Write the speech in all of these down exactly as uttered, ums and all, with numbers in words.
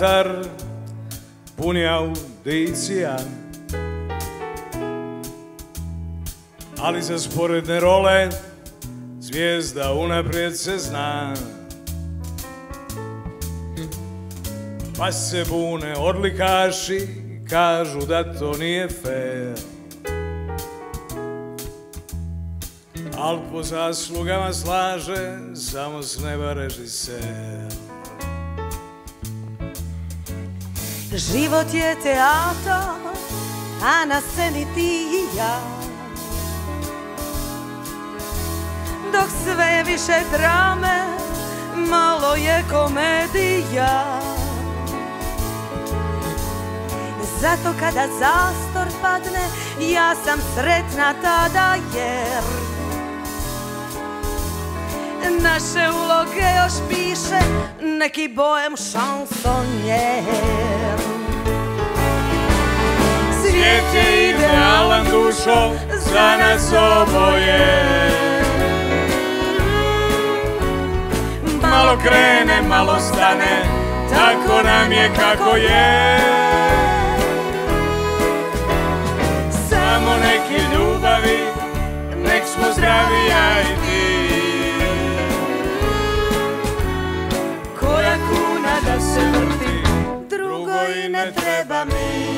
teatar puni audicija, ali za sporedne role zvijezda unaprijed se zna. Pa se bune odlikaši, kažu da to nije fair, al po zaslugama slaže samo s neba režiser. Život je teatar, a na sceni ti i ja, dok sve je više drame, malo je komedija. Zato kada zastor padne, ja sam sretna tada jer naše uloge još piše neki bohem šansonjer. Svijet je idealan dušo za nas oboje, malo krene, malo stane, tako nam je kako je. Samo neki ljubavi, nek smo zdravi ja i ti. Koja kuna da se vrti, drugo i ne treba mi.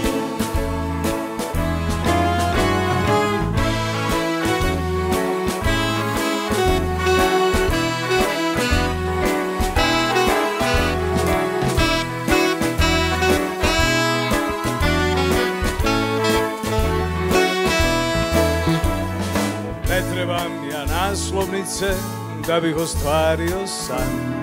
Ne trebam ja naslovnice da bih ostvario san.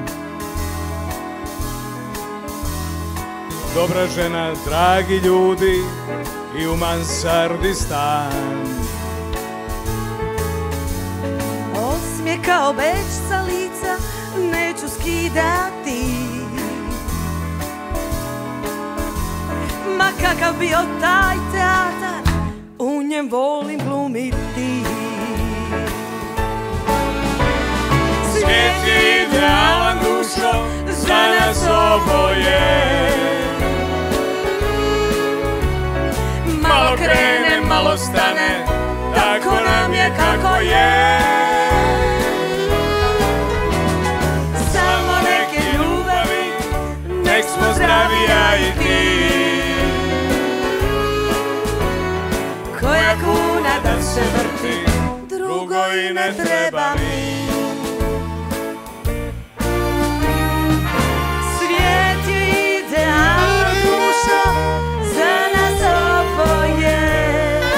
Dobra žena, dragi ljudi i u mansardi stan. Osmijeh kao beč sa lica neću skidati, ma kakav bio taj teatar, u njem volim glumiti. Svijet je idealan dušo za nas oboje, malo krene, malo stane, tako nam je kako je. Samo neke ljubavi, Nek smo zdravi ja i ti. koja kuna da se vrti, drugo i ne treba mi. Svijet je idealan dušo za nas oboje,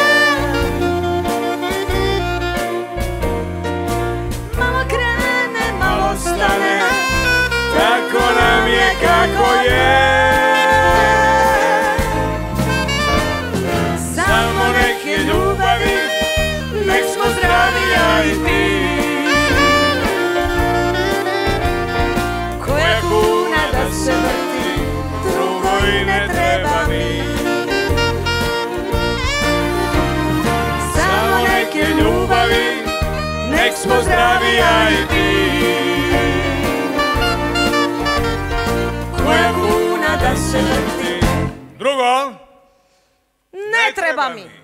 malo krene, malo stane, Tako nam je kako je. Samo neke ljubavi, nek smo zdravi ja i ti. koja kuna da se vrti, drugo i ne treba mi. Samo neke ljubavi, nek smo zdravi ja i ti. Koja kuna da se vrti, drugo Ne treba mi.